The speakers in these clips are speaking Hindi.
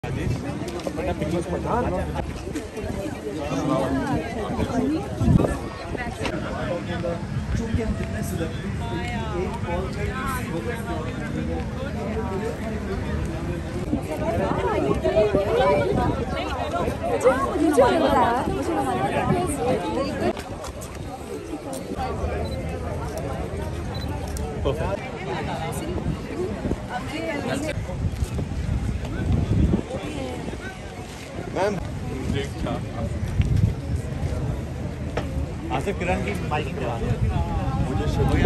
मैम आसिफ किरण की बाइकिंग करवा मुझे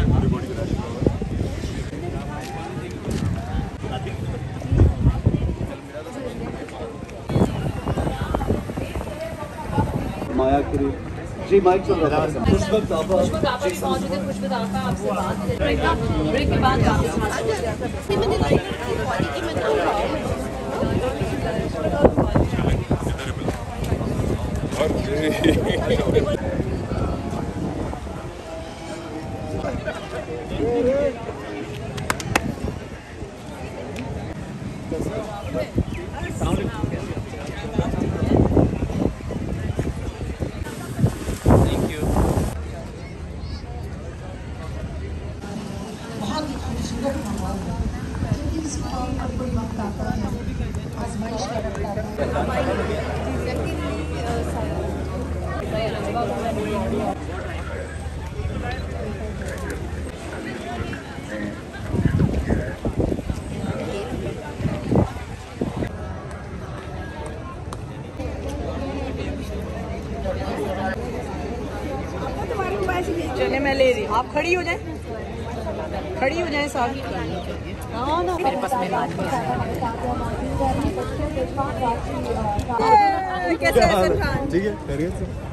माया करी जी माइक चल रहा है। पुष्पक दाफा मौजूद है। पुष्पक दाफा आपसे बात ब्रेक के बाद चलिए मैं ले रही हूँ। आप खड़ी हो जाए, खड़ी हो जाए साहब। हाँ ना मेरे पास कैसे ठीक है करिए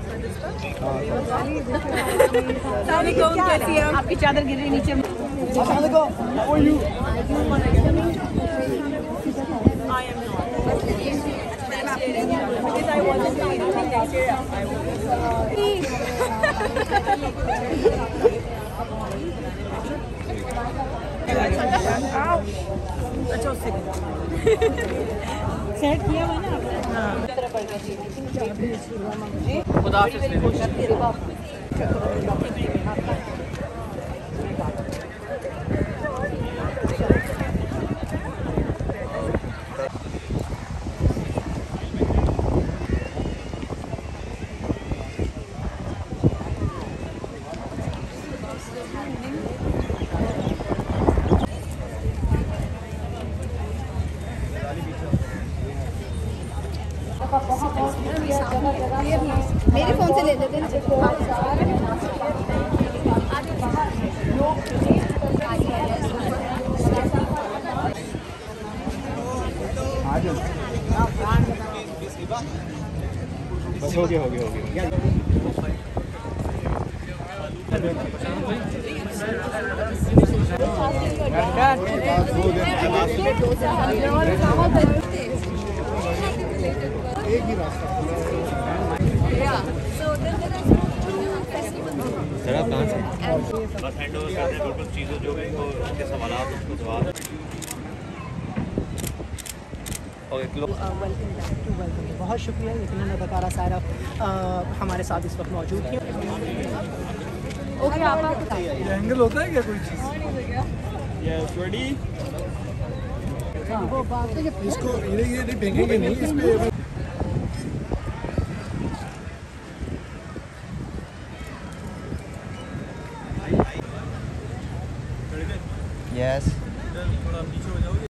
कैसी है आपकी चादर गिर रही नीचे। Because I wasn't doing anything next year, I अच्छा सेट किया हुआ ना मेरे फोन से ले लेते हैं। बस हो गया एक ही रास्ता। सर आप कहाँ से? बस हैंड ओवर कर रहे हैं बिल्कुल चीज़ें जो भी को उनके सवाल उसको जवाब। बहुत शुक्रिया। लेकिन अदाकारा सारा हमारे साथ इस वक्त मौजूद थी। ओके आप एंगल होता है क्या कोई चीज़? Yes ready. इसको ये नहीं फेंकेंगे नहीं इस पे। Yes.